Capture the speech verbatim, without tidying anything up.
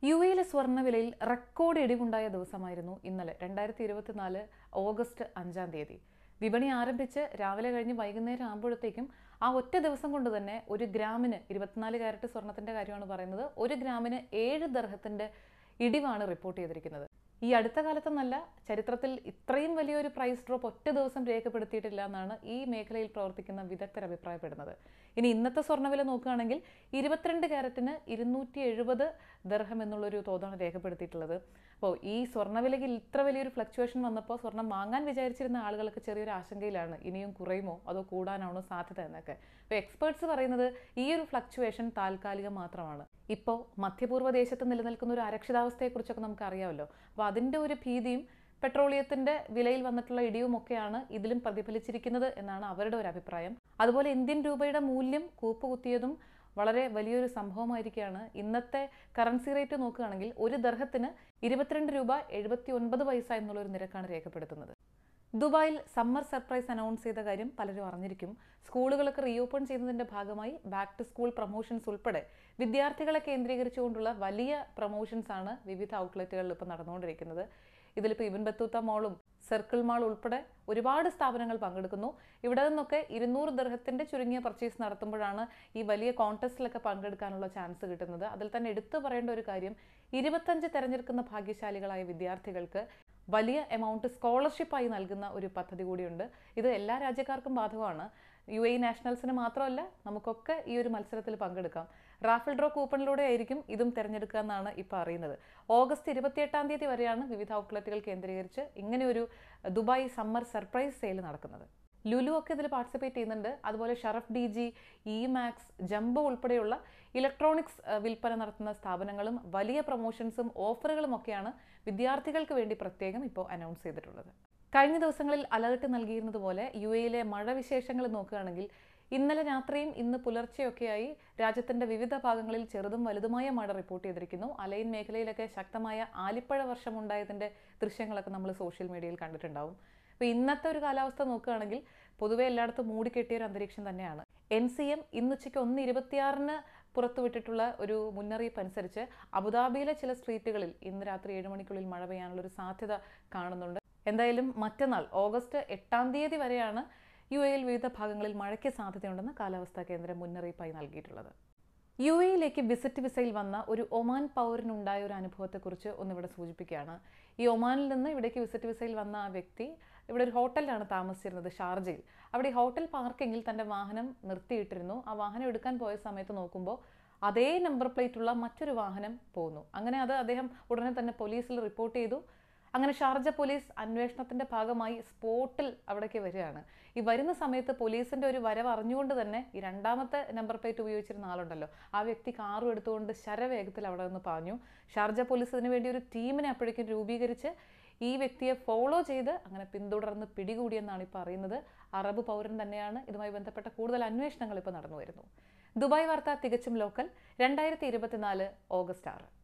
U എയിലെ സ്വർണ്ണവിലയിൽ record ഇടിവുണ്ടായ ദിവസമായിരുന്നു ഇന്നലെ രണ്ടായിരത്തി ഇരുപത്തിനാല് ഓഗസ്റ്റ് അഞ്ചാം തീയതി. വിപണി ആരംഭിച്ച് രാവിലെ കഴിഞ്ഞ് വൈകുന്നേരം ആകുമ്പോഴത്തേക്കും ആ ഒറ്റ ദിവസം കൊണ്ട് തന്നെ ഒരു ഗ്രാമിന് ഇരുപത്തിനാല് ക്യാരറ്റ് സ്വർണത്തിന്റെ കാര്യമാണ് പറയുന്നത്, ഒരു ഗ്രാമിന് ഏഴ് ദർഹത്തിന്റെ ഇടിവാണ് റിപ്പോർട്ട് ചെയ്തിരിക്കുന്നത്. ഈ അടുത്ത കാലത്തൊന്നല്ല, ചരിത്രത്തിൽ ഇത്രയും വലിയൊരു പ്രൈസ് ഡ്രോപ്പ് ഒറ്റ ദിവസം രേഖപ്പെടുത്തിയിട്ടില്ല എന്നാണ് ഈ മേഖലയിൽ പ്രവർത്തിക്കുന്ന വിദഗ്ധർ അഭിപ്രായപ്പെടുന്നത്. ഇനി ഇന്നത്തെ സ്വർണ്ണവില നോക്കുകയാണെങ്കിൽ ഇരുപത്തിരണ്ട് ക്യാരറ്റിന് ഇരുന്നൂറ്റി എഴുപത് ദർഹം എന്നുള്ളൊരു തോതാണ് രേഖപ്പെടുത്തിയിട്ടുള്ളത്. അപ്പോൾ ഈ സ്വർണ്ണവിലയിൽ ഇത്ര വലിയൊരു ഫ്ലക്ച്വേഷൻ വന്നപ്പോൾ സ്വർണം വാങ്ങാൻ വിചാരിച്ചിരുന്ന ആളുകൾക്ക് ചെറിയൊരു ആശങ്കയിലാണ്, ഇനിയും കുറയുമോ അതോ കൂടാനാണോ സാധ്യത എന്നൊക്കെ. അപ്പോൾ എക്സ്പേർട്സ് പറയുന്നത് ഈ ഒരു ഫ്ലക്ച്വേഷൻ താൽക്കാലികം മാത്രമാണ്. ഇപ്പോൾ മധ്യപൂർവ്വ ദേശത്ത് നിലനിൽക്കുന്ന ഒരു അരക്ഷിതാവസ്ഥയെക്കുറിച്ചൊക്കെ നമുക്ക് അറിയാമല്ലോ. അപ്പോൾ അതിൻ്റെ ഒരു ഭീതിയും പെട്രോളിയത്തിന്റെ വിലയിൽ വന്നിട്ടുള്ള ഇടിവും ഒക്കെയാണ് ഇതിലും പ്രതിഫലിച്ചിരിക്കുന്നത് എന്നാണ് അവരുടെ ഒരു അഭിപ്രായം. അതുപോലെ ഇന്ത്യൻ രൂപയുടെ മൂല്യം കൂപ്പുകുത്തിയതും വളരെ വലിയൊരു സംഭവമായിരിക്കുകയാണ്. ഇന്നത്തെ കറൻസി റേറ്റ് നോക്കുകയാണെങ്കിൽ ഒരു ദർഹത്തിന് ഇരുപത്തിരണ്ട് രൂപ എഴുപത്തി ഒൻപത് പൈസ എന്നുള്ളൊരു നിരക്കാണ് രേഖപ്പെടുത്തുന്നത്. ദുബായിൽ സമ്മർ സർപ്രൈസ് അനൗൺസ് ചെയ്ത കാര്യം പലരും അറിഞ്ഞിരിക്കും. സ്കൂളുകളൊക്കെ റീഓപ്പൺ ചെയ്യുന്നതിന്റെ ഭാഗമായി ബാക്ക് ടു സ്കൂൾ പ്രൊമോഷൻസ് ഉൾപ്പെടെ വിദ്യാർത്ഥികളെ കേന്ദ്രീകരിച്ചുകൊണ്ടുള്ള വലിയ പ്രൊമോഷൻസ് ആണ് വിവിധ ഔട്ട്ലെറ്റുകളിൽ ഇപ്പോൾ നടന്നുകൊണ്ടിരിക്കുന്നത്. ഇതിലിപ്പോൾ ഇബൻ ബത്തൂത്ത മോളും സർക്കിൾ മാൾ ഉൾപ്പെടെ ഒരുപാട് സ്ഥാപനങ്ങൾ പങ്കെടുക്കുന്നു. ഇവിടെ നിന്നൊക്കെ ഇരുന്നൂറ് ദർഹത്തിന്റെ ചുരുങ്ങിയ പർച്ചേസ് നടത്തുമ്പോഴാണ് ഈ വലിയ കോൺടെസ്റ്റിലൊക്കെ പങ്കെടുക്കാനുള്ള ചാൻസ് കിട്ടുന്നത്. അതിൽ തന്നെ എടുത്തു പറയേണ്ട ഒരു കാര്യം, ഇരുപത്തഞ്ച് തെരഞ്ഞെടുക്കുന്ന ഭാഗ്യശാലികളായ വിദ്യാർത്ഥികൾക്ക് വലിയ എമൗണ്ട് സ്കോളർഷിപ്പായി നൽകുന്ന ഒരു പദ്ധതി കൂടിയുണ്ട്. ഇത് എല്ലാ രാജ്യക്കാർക്കും ബാധകമാണ്. യു എ നാഷണൽസിന് മാത്രമല്ല, നമുക്കൊക്കെ ഈ ഒരു മത്സരത്തിൽ പങ്കെടുക്കാം. റാഫിൾ ഡ്രോ കൂപ്പണിലൂടെ ആയിരിക്കും ഇതും തിരഞ്ഞെടുക്കുക എന്നാണ് ഇപ്പോൾ അറിയുന്നത്. ഓഗസ്റ്റ് ഇരുപത്തിയെട്ടാം തീയതി വരെയാണ് വിവിധ ഔട്ട്ലെറ്റുകൾ കേന്ദ്രീകരിച്ച് ഇങ്ങനെയൊരു ദുബായ് സമ്മർ സർപ്രൈസ് സെയിൽ നടക്കുന്നത്. ലുലു ഒക്കെ ഇതിൽ പാർട്ടിസിപ്പേറ്റ് ചെയ്യുന്നുണ്ട്. അതുപോലെ Sharaf D G, Emax, Jumbo ഉൾപ്പെടെയുള്ള ഇലക്ട്രോണിക്സ് വിൽപ്പന നടത്തുന്ന സ്ഥാപനങ്ങളും വലിയ പ്രൊമോഷൻസും ഓഫറുകളും ഒക്കെയാണ് വിദ്യാർത്ഥികൾക്ക് വേണ്ടി പ്രത്യേകം ഇപ്പോൾ അനൗൺസ് ചെയ്തിട്ടുള്ളത്. കഴിഞ്ഞ ദിവസങ്ങളിൽ അലർട്ട് നൽകിയിരുന്നതുപോലെ യു എയിലെ മഴ വിശേഷങ്ങൾ നോക്കുകയാണെങ്കിൽ ഇന്നലെ രാത്രിയും ഇന്ന് പുലർച്ചെയൊക്കെയായി രാജ്യത്തിന്റെ വിവിധ ഭാഗങ്ങളിൽ ചെറുതും വലുതുമായ മഴ റിപ്പോർട്ട് ചെയ്തിരിക്കുന്നു. അലൈൻ മേഖലയിലൊക്കെ ശക്തമായ ആലിപ്പഴ വർഷം ഉണ്ടായതിന്റെ ദൃശ്യങ്ങളൊക്കെ നമ്മൾ സോഷ്യൽ മീഡിയയിൽ കണ്ടിട്ടുണ്ടാവും. അപ്പോൾ ഇന്നത്തെ ഒരു കാലാവസ്ഥ നോക്കുകയാണെങ്കിൽ പൊതുവെ എല്ലായിടത്തും മൂടിക്കെട്ടിയ ഒരു അന്തരീക്ഷം തന്നെയാണ്. എൻ സി എം ഇന്നുച്ചയ്ക്ക് ഒന്ന് ഇരുപത്തിയാറിന് പുറത്തുവിട്ടിട്ടുള്ള ഒരു മുന്നറിയിപ്പ് അനുസരിച്ച് അബുദാബിയിലെ ചില സ്ട്രീറ്റുകളിൽ ഇന്ന് രാത്രി ഏഴ് മണിക്കുള്ളിൽ മഴ പെയ്യാനുള്ള ഒരു സാധ്യത കാണുന്നുണ്ട്. എന്തായാലും മറ്റന്നാൾ ഓഗസ്റ്റ് എട്ടാം തീയതി വരെയാണ് യു എയിൽ വിവിധ ഭാഗങ്ങളിൽ മഴയ്ക്ക് സാധ്യതയുണ്ടെന്ന് കാലാവസ്ഥാ കേന്ദ്രം മുന്നറിയിപ്പായി നൽകിയിട്ടുള്ളത്. യു എയിലേക്ക് വിസിറ്റ് വിസയിൽ വന്ന ഒരു ഒമാൻ പൗരനുണ്ടായ ഒരു അനുഭവത്തെക്കുറിച്ച് ഒന്നിവിടെ സൂചിപ്പിക്കുകയാണ്. ഈ ഒമാനിൽ നിന്ന് ഇവിടേക്ക് വിസിറ്റ് വിസയിൽ വന്ന ആ വ്യക്തി ഇവിടെ ഒരു ഹോട്ടലിലാണ് താമസിച്ചിരുന്നത്, ഷാർജയിൽ. അവിടെ ഈ ഹോട്ടൽ പാർക്കിങ്ങിൽ തൻ്റെ വാഹനം നിർത്തിയിട്ടിരുന്നു. ആ വാഹനം എടുക്കാൻ പോയ സമയത്ത് നോക്കുമ്പോൾ അതേ നമ്പർ പ്ലേറ്റുള്ള മറ്റൊരു വാഹനം പോകുന്നു. അങ്ങനെ അത് അദ്ദേഹം ഉടനെ തന്നെ പോലീസിൽ റിപ്പോർട്ട് ചെയ്തു. അങ്ങനെ ഷാർജ പോലീസ് അന്വേഷണത്തിന്റെ ഭാഗമായി സ്പോട്ടിൽ അവിടേക്ക് വരികയാണ്. ഈ വരുന്ന സമയത്ത് പോലീസിന്റെ ഒരു വരവ് അറിഞ്ഞുകൊണ്ട് തന്നെ ഈ രണ്ടാമത്തെ നമ്പർ പ്ലേറ്റ് ഉപയോഗിച്ചിരുന്ന ആളുണ്ടല്ലോ, ആ വ്യക്തി കാറും എടുത്തുകൊണ്ട് ശരവേഗത്തിൽ അവിടെ നിന്ന് പാഞ്ഞു. ഷാർജ പോലീസ് ഇതിനു വേണ്ടി ഒരു ടീമിനെ അപ്പോഴേക്കും രൂപീകരിച്ച് ഈ വ്യക്തിയെ ഫോളോ ചെയ്ത് അങ്ങനെ പിന്തുടർന്ന് പിടികൂടിയെന്നാണ് ഇപ്പോൾ അറിയുന്നത്. അറബ് പൗരൻ തന്നെയാണ്. ഇതുമായി ബന്ധപ്പെട്ട കൂടുതൽ അന്വേഷണങ്ങൾ ഇപ്പോൾ നടന്നു വരുന്നു. ദുബായ് വാർത്ത തികച്ചും ലോക്കൽ, രണ്ടായിരത്തി ഇരുപത്തിനാല് ഓഗസ്റ്റ് ആറ്.